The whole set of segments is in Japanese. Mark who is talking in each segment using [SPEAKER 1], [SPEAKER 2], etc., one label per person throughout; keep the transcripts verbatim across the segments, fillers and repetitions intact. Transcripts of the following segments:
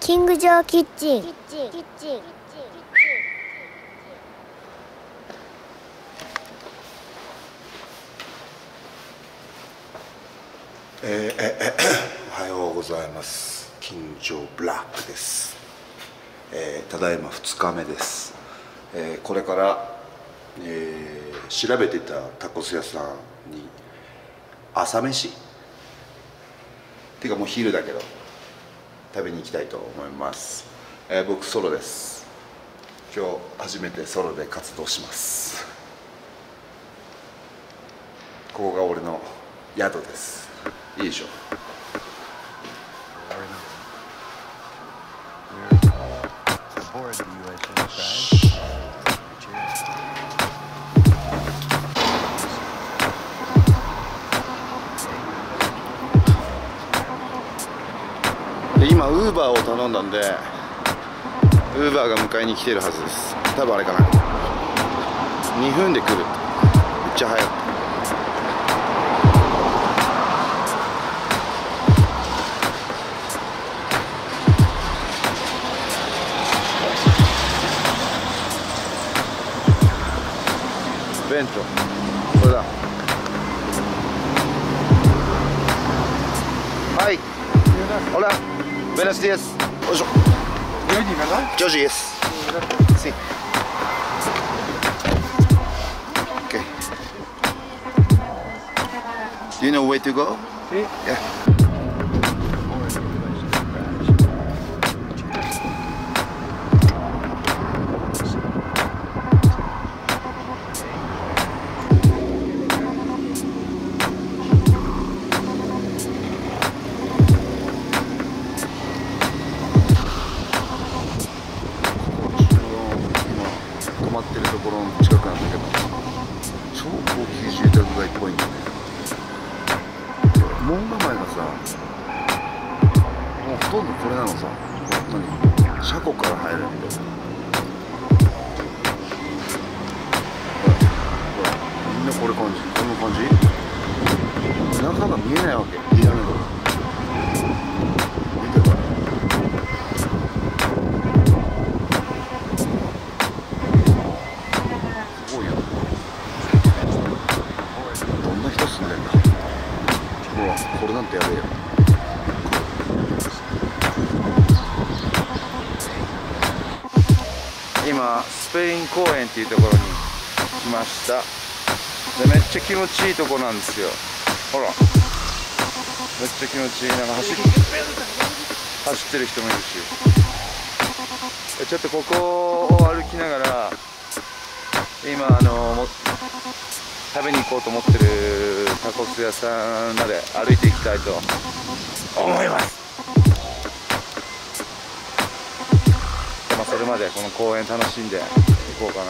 [SPEAKER 1] キングジョーキッチン。
[SPEAKER 2] えーえー、おはようございます。金城ブラックです。えー、ただいまふつかめです。えー、これから、えー、調べていたタコス屋さんに朝飯っていうかもう昼だけど食べに行きたいと思います。えー、僕ソロです。今日初めてソロで活動します。ここが俺の宿です。いいでしょ。で今ウーバーを頼んだんでウーバーが迎えに来てるはずです。多分あれかな、にふんで来る。めっちゃ早い。ベントこれだ。はい、hola, buenos días. Bonjour.
[SPEAKER 3] Georgie, ¿verdad?
[SPEAKER 2] Georgie, yes. Sí. Okay. Do you know where to go?
[SPEAKER 3] Sí.
[SPEAKER 2] Yeah. 止まってるところの近くなんだけど、超高級住宅街っぽいんだね。門構えがさ、もうほとんどこれなのさ。何、車庫から入るみたいな。ほらほら、みんなこれ感じ、こんな感じ。中が見えないわけ、屋根が。見てこれ。これなんてやべえよ。今スペイン公園っていうところに来ました。でめっちゃ気持ちいいとこなんですよ。ほらめっちゃ気持ちいい。なんか走る走ってる人もいるし、ちょっとここを歩きながら今あのも食べに行こうと思ってるタコス屋さんまで歩いていきたいと思います。で、まあ、それまでこの公園楽しんでいこうかな。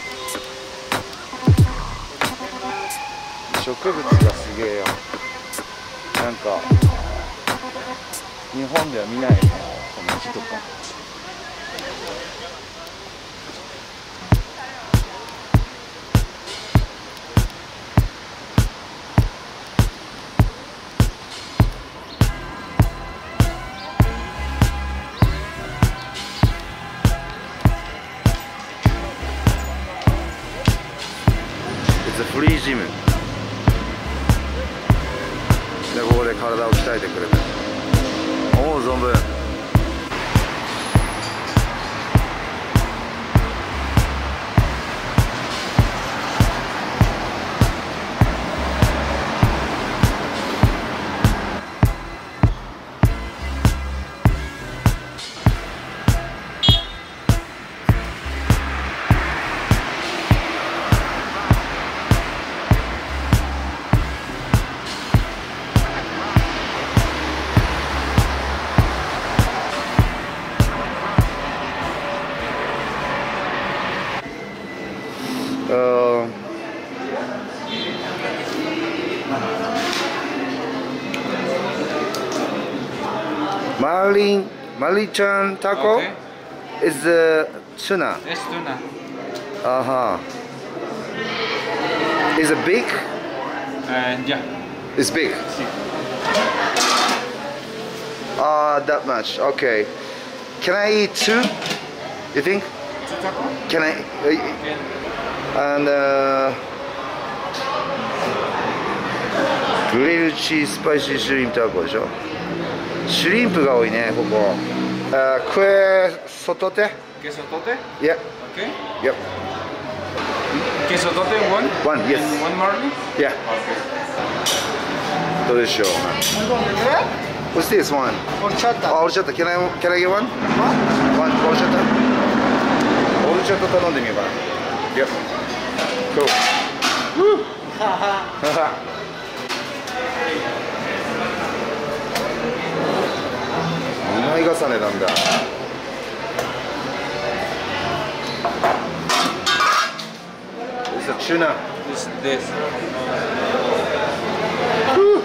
[SPEAKER 2] 植物がすげえよ。なんか日本では見ないね、この木とか。フリージムで、ここで体を鍛えてくれる。思う存分。Uh, Marlin, Marlin taco
[SPEAKER 3] Okay.
[SPEAKER 2] is the tuna.
[SPEAKER 3] Es tuna.
[SPEAKER 2] Uh huh. Is it big?
[SPEAKER 3] And yeah.
[SPEAKER 2] It's big.
[SPEAKER 3] Sí.
[SPEAKER 2] Ah, uh, that much. Okay. Can I eat two? You think?
[SPEAKER 3] Two taco?
[SPEAKER 2] Can I?
[SPEAKER 3] Can.
[SPEAKER 2] And uh, grilled cheese spicy shrimp taco でしょ。シュリンプが多いね、ここ。Uh, queso tote?
[SPEAKER 3] Queso tote?
[SPEAKER 2] Yeah.
[SPEAKER 3] Okay.
[SPEAKER 2] Yep.
[SPEAKER 3] Queso tote one?
[SPEAKER 2] One, yes.
[SPEAKER 3] And one marley?
[SPEAKER 2] Yeah.
[SPEAKER 3] Okay.
[SPEAKER 2] どうでしょう。What's this one?
[SPEAKER 1] Horchata.
[SPEAKER 2] Oh, horchata. Can I can I get one? One horchata. Horchata 頼んでみようかな。Yep. Cool. Woo. にまい重ねなんだ。It's a tuna.
[SPEAKER 3] This, this.
[SPEAKER 2] Woo.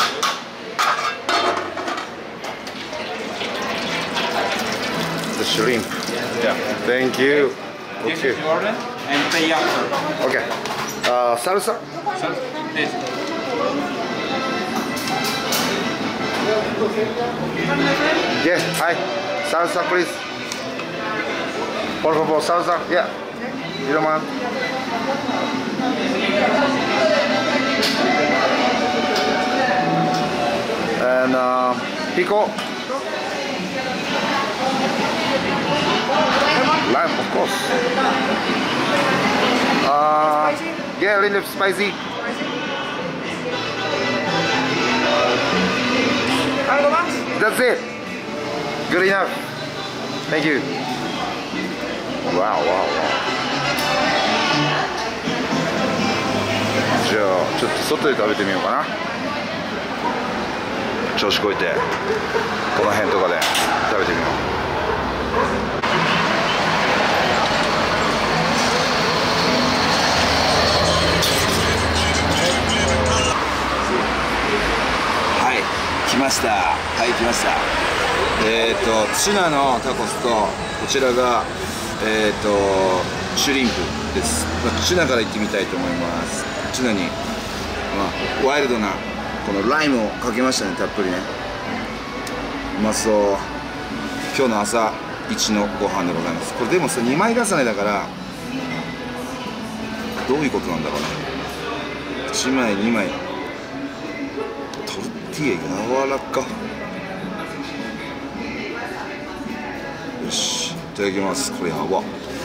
[SPEAKER 2] The shrimp.
[SPEAKER 3] Yeah.
[SPEAKER 2] Thank you.
[SPEAKER 3] This
[SPEAKER 2] Okay.
[SPEAKER 3] is your order and pay after.
[SPEAKER 2] Okay. Uh, salsa.
[SPEAKER 3] So, this.
[SPEAKER 2] Yeah. Hi. Salsa, please. Por favor, salsa. Yeah. You don't mind? And uh, pico. Lime, of course. Uh, yeah, a little spicy.
[SPEAKER 1] ¿Algo más?
[SPEAKER 2] That's it. Good enough. Thank you. Wow, wow, wow. じゃあちょっと外で食べてみようかな。調子こいてこの辺とかで食べてみよう。
[SPEAKER 4] 来ました。はい、来ました。えっ、ー、とツナのタコスとこちらがえっ、ー、とシュリンプです。まあ、ツナからいってみたいと思います。ツナに、まあ、ワイルドなこのライムをかけましたね、たっぷりね。うまそう。今日の朝一のご飯でございます。これでもさにまい重ねだからどういうことなんだろうね。いちまいにまい。柔らか。よし、いただきます。これやば。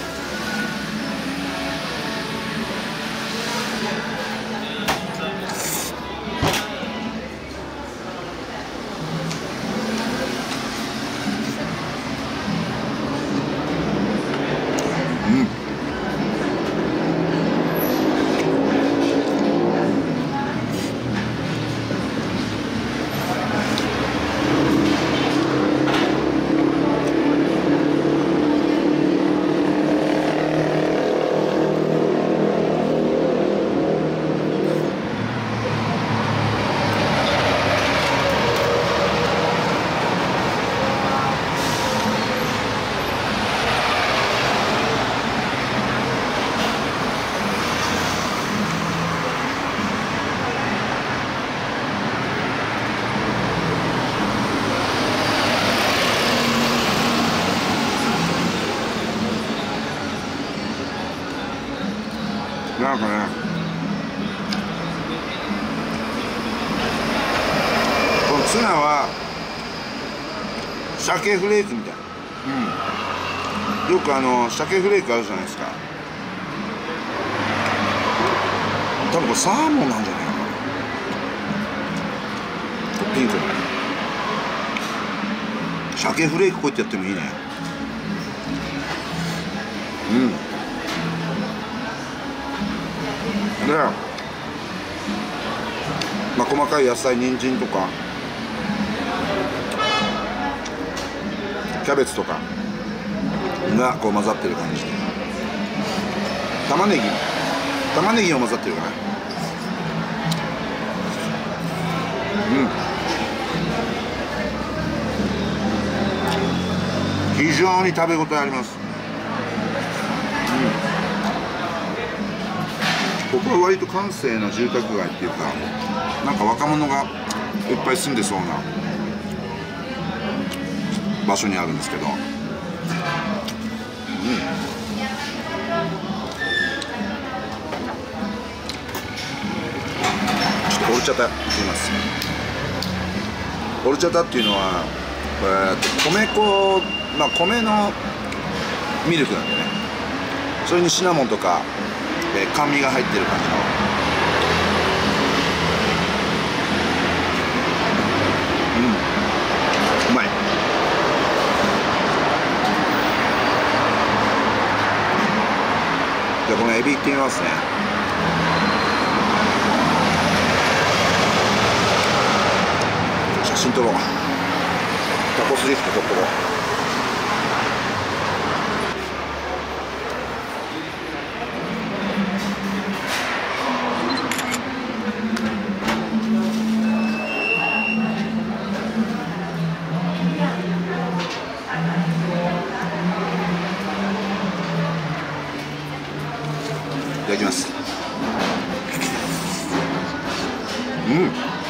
[SPEAKER 4] なんかね、このツナは鮭フレークみたいな、うん、よくあの鮭フレークあるじゃないですか。多分これサーモンなんじゃないかな。ピンクの鮭フレークこうやってやってもいいね。うん。で、まあ、細かい野菜、人参とかキャベツとかがこう混ざってる感じで、玉ねぎ玉ねぎも混ざってるかな。うん、非常に食べ応えあります。ここは割と閑静な住宅街っていうか、なんか若者がいっぱい住んでそうな場所にあるんですけど、 チャタって言います。オルチャタっていうのは、えー、と米粉、まあ、米のミルクなんでね、それにシナモンとか、えー、甘味が入ってる感じの。うん、うまい。じゃあこのエビいってみますね。写真撮ろう。タコスリフト撮っとこう。いただきます。うん。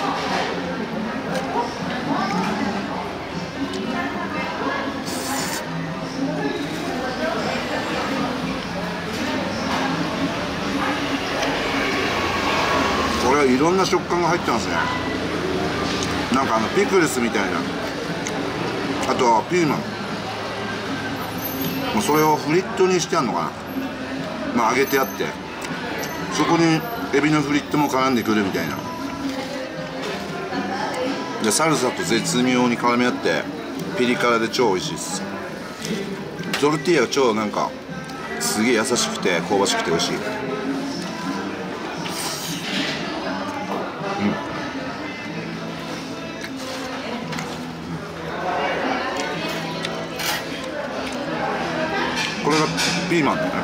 [SPEAKER 4] これはいろんな食感が入ってますね。なんかあのピクルスみたいな、あとはピーマン、もうそれをフリットにしてあるのかな、まあ揚げてあって、そこにエビのフリットも絡んでくるみたいな。でサルサと絶妙に絡み合ってピリ辛で超美味しいです。トルティーヤが超なんかすげえ優しくて香ばしくて美味しい。これがピーマンだね。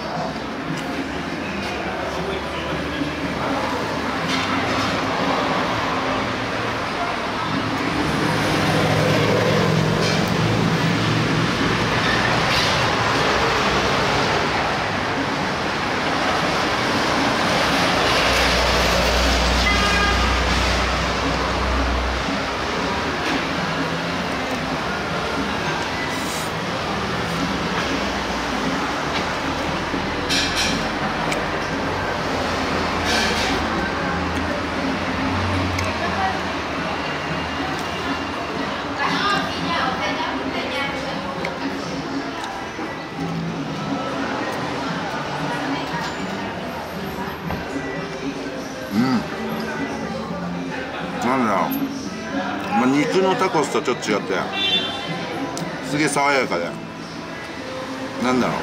[SPEAKER 4] なんだろう、まあ、肉のタコスとちょっと違ってすげえ爽やかで、なんだろう、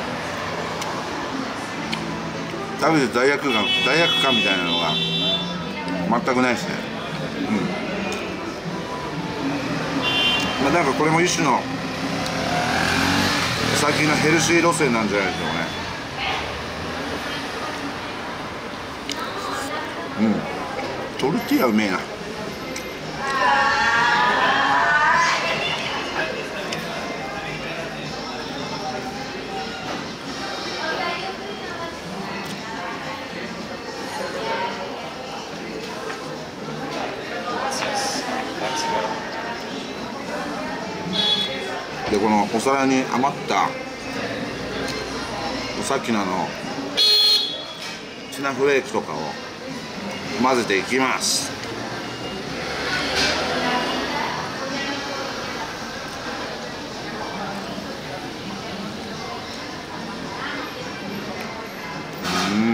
[SPEAKER 4] 食べて罪悪感罪悪感みたいなのが全くないですね。うん、まあなんかこれも一種の最近のヘルシー路線なんじゃないでしょうかね。うん、トルティーヤうめえな。でこのお皿に余ったさっきのあのツナフレークとかを混ぜていきます。うん、い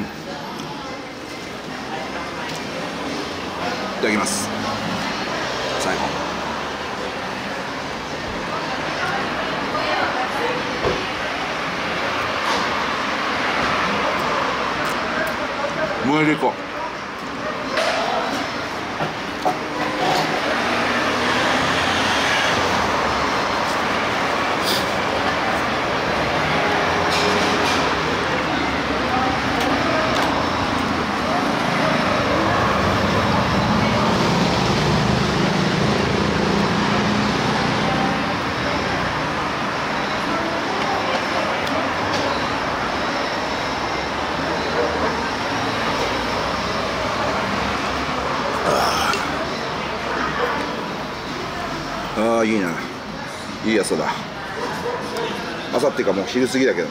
[SPEAKER 4] ただきます。最後もう入れこう。ああいいな、いい朝だ。朝っていうかもう昼過ぎだけどな。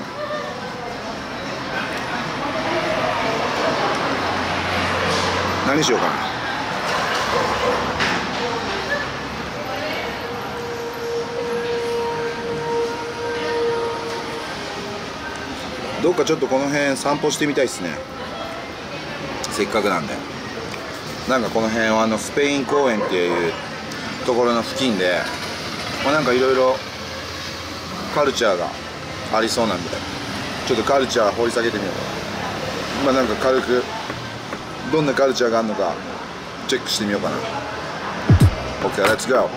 [SPEAKER 4] 何しようかな。 どっかちょっとこの辺散歩してみたいですね。せっかくなんで。なんかこの辺はあのスペイン公園っていうところの付近で、まあ、なんかいろいろカルチャーがありそうなんで、ちょっとカルチャー掘り下げてみようかな。まあなんか軽くどんなカルチャーがあるのかチェックしてみようかな。 OK、 let's go。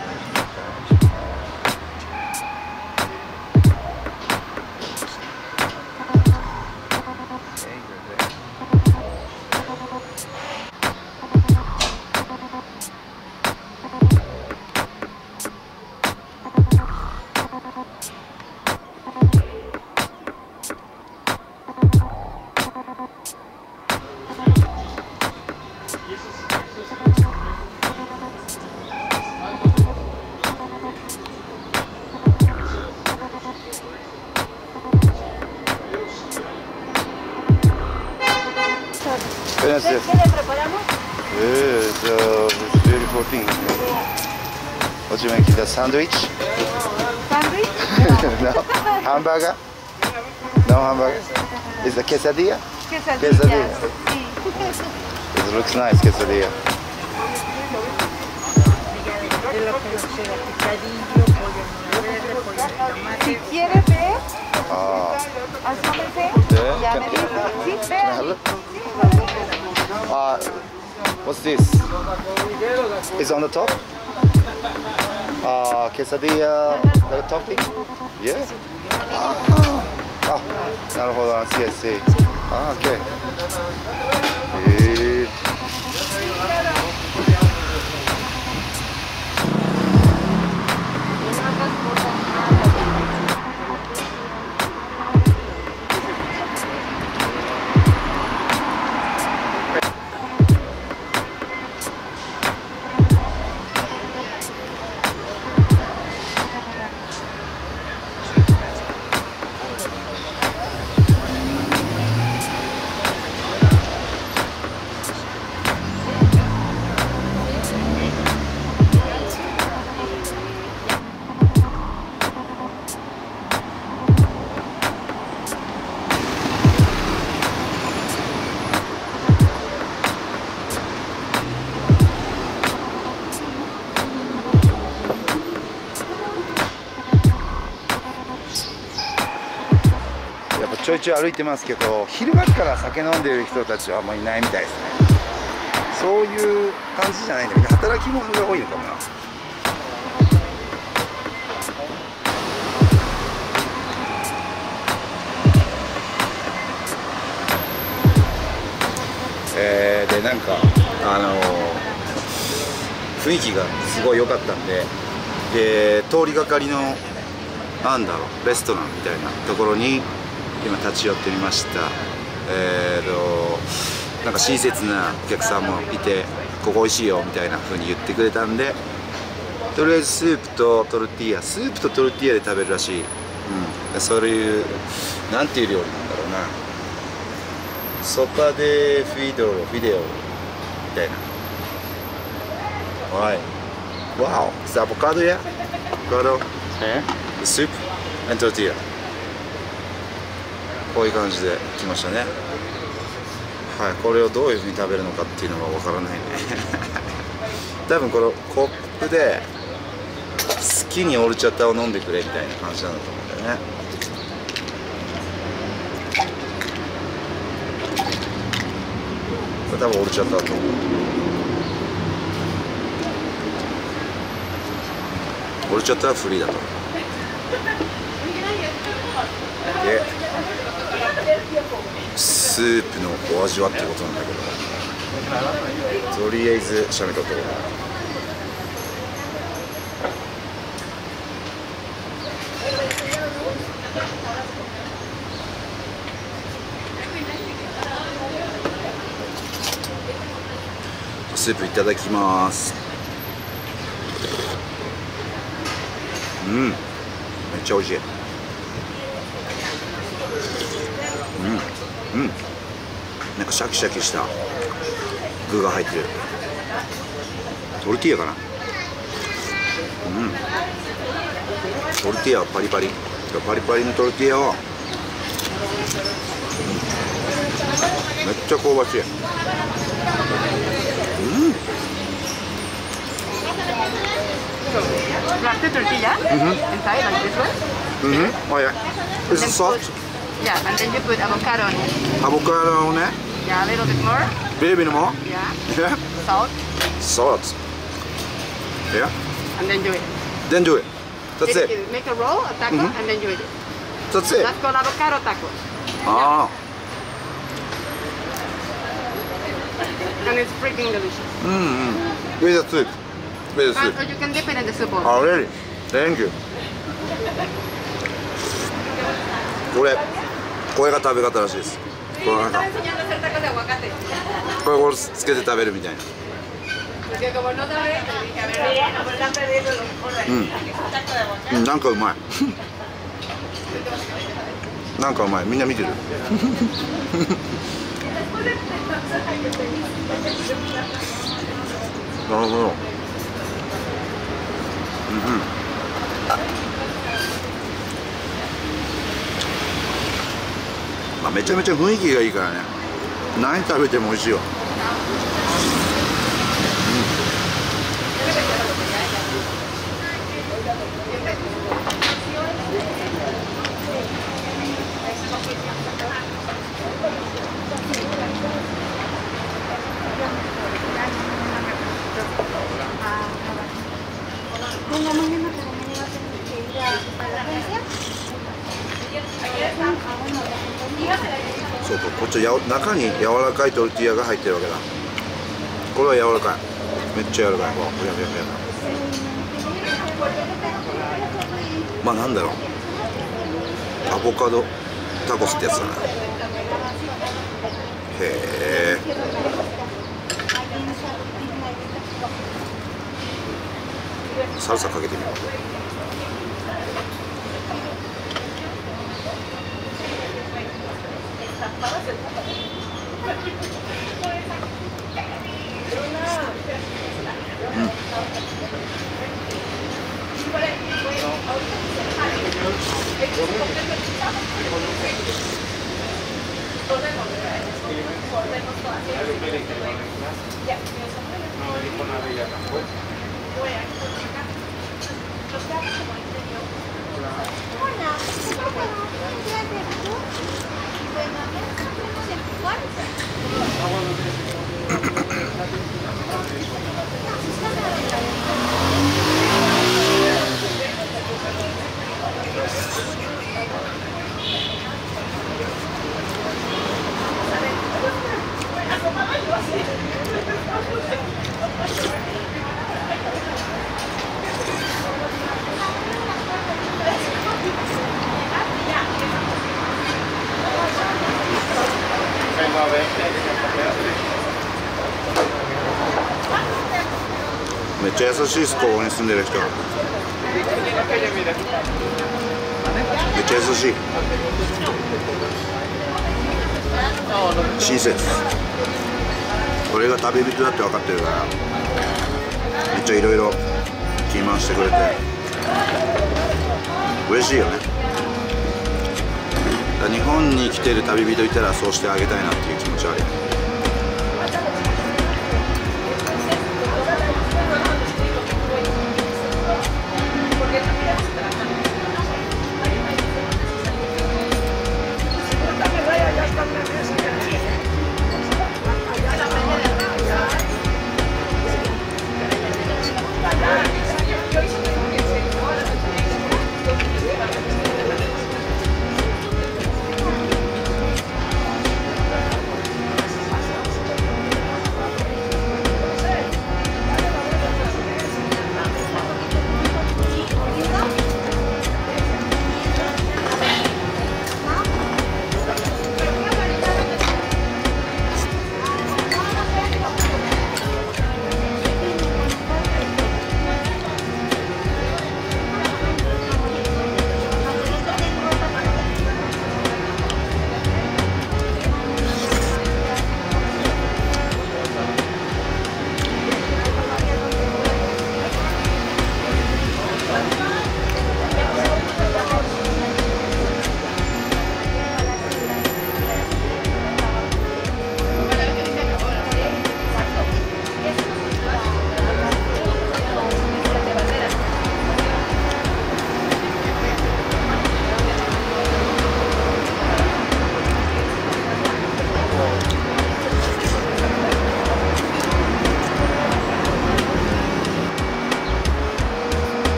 [SPEAKER 2] Yes, yes.
[SPEAKER 5] ¿Qué le preparamos?
[SPEAKER 2] Yeah, it's a it's a beautiful thing. What you making? The sandwich?
[SPEAKER 5] ¿Sándwich?
[SPEAKER 2] No. Hamburger? No hamburger. Is the quesadilla?
[SPEAKER 5] Quesadillas.
[SPEAKER 2] Quesadilla.
[SPEAKER 5] Sí.
[SPEAKER 2] It looks nice, quesadilla.
[SPEAKER 5] Si quiere ver,
[SPEAKER 2] Ah.
[SPEAKER 5] asómese.
[SPEAKER 2] Yeah.
[SPEAKER 5] Ya
[SPEAKER 2] Can-
[SPEAKER 5] me dijo. Sí,
[SPEAKER 2] Can I
[SPEAKER 5] vea.
[SPEAKER 2] have a look?
[SPEAKER 5] Sí, vale.
[SPEAKER 2] Uh, what's this? It's on the top? Uh, quesadilla, the topping? Yeah. Ah, ah, なるほど、I see, I see. Ah, okay. えーやっぱちょいちょい歩いてますけど、昼間から酒飲んでる人たちはあんまりいないみたいですね。そういう感じじゃないんだけど、働き者が多いのかもな。えー、でなんかあのー、雰囲気がすごい良かったんで、で通りがかりのなんだろうレストランみたいなところに今立ち寄ってみました。えーとなんか親切なお客さんもいて、ここ美味しいよみたいな風に言ってくれたんで、とりあえずスープとトルティーヤスープとトルティーヤで食べるらしい。うん、そういうなんていう料理なんだろうな、ソパデフィドロフィデオみたいな。はい、わお、it's avocadoやavocado soup and tortilla。こういう感じで来ましたね。はい、これをどういうふうに食べるのかっていうのがわからないね多分このコップで好きにオルチャタを飲んでくれみたいな感じなんだと思うんだよね。これ多分オルチャタだと思う。オルチャタはフリーだと思う。でスープのお味はってことなんだけど、とりあえずしゃべとこう。スープいただきます。うん、めっちゃ美味しい。うん、うん、なんかシャキシャキした具が入ってる。トルティーヤかな。うん、トルティーヤはパリパリパリパリのトルティーヤをめっちゃ香ばしい。うん。
[SPEAKER 5] Wrap the tortilla inside like this one.
[SPEAKER 2] Mhm. Oh yeah. Is it
[SPEAKER 5] Then
[SPEAKER 2] soft?
[SPEAKER 5] put- Yeah, and then you put avocado on it.
[SPEAKER 2] Avocado ね。
[SPEAKER 5] Yeah, a little bit more.
[SPEAKER 2] ベイビーのも
[SPEAKER 5] Yeah.
[SPEAKER 2] Yeah.
[SPEAKER 5] Salt.
[SPEAKER 2] Salt. Yeah.
[SPEAKER 5] And then do it.
[SPEAKER 2] Then do it. That's
[SPEAKER 5] It-
[SPEAKER 2] it.
[SPEAKER 5] it- Make a roll, a taco,
[SPEAKER 2] Mhm.
[SPEAKER 5] and then do it.
[SPEAKER 2] That's it.
[SPEAKER 5] That's called avocado taco.
[SPEAKER 2] あ
[SPEAKER 5] And it's freaking delicious.
[SPEAKER 2] あ。うんうん。With the soup. With the
[SPEAKER 5] And,
[SPEAKER 2] soup.
[SPEAKER 5] or you can dip it in the soup also.
[SPEAKER 2] Oh really? Thank you. これこれが食べ方らしいです。これなんか
[SPEAKER 5] Estaba enseñando a hacer tacos de aguacate.
[SPEAKER 2] これをつけて食べるみたいな。
[SPEAKER 5] Porque como no sabe, le dije, a ver, no, pero están perdiendo los mejores.
[SPEAKER 2] うん。うん、なんかうまい。なんかうまい。みんな見てる。なるほど。うんうん。まあめちゃめちゃ雰囲気がいいからね。何食べても美味しいよ。そうそう、こっちや中に柔らかいトルティーヤが入ってるわけだ。これは柔らかい。めっちゃ柔らかい。ほら、ほやほやほや。まあなんだろう。アボカドタコスってやつだな。へえ。サルサかけてみよう。めっちゃ優しいです、ここに住んでる人。めっちゃ優しい。親切。俺が旅人だって分かってるから、めっちゃいろいろ気回してくれて嬉しいよね。だから日本に来てる旅人いたらそうしてあげたいなっていう気持ちはあるよね。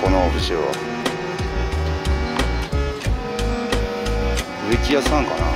[SPEAKER 2] このオブジェは。植木屋さんかな。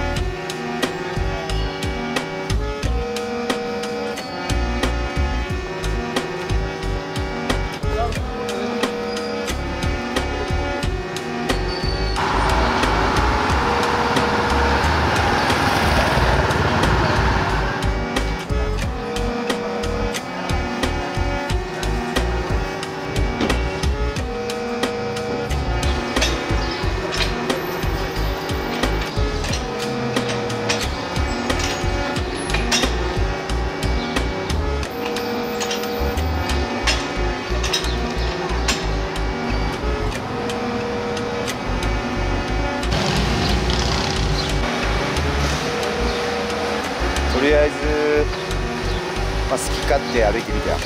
[SPEAKER 2] とりあえず、まあ、好き勝手歩いてみたよ、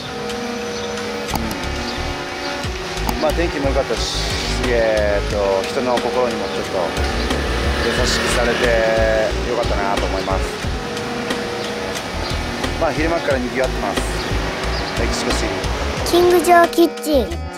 [SPEAKER 2] うん、まあ天気も良かったし、えー、と人の心にもちょっと優しくされてよかったなと思います。まあ昼間から賑わってます。メキシコシティ。
[SPEAKER 6] キングジョーキッチン。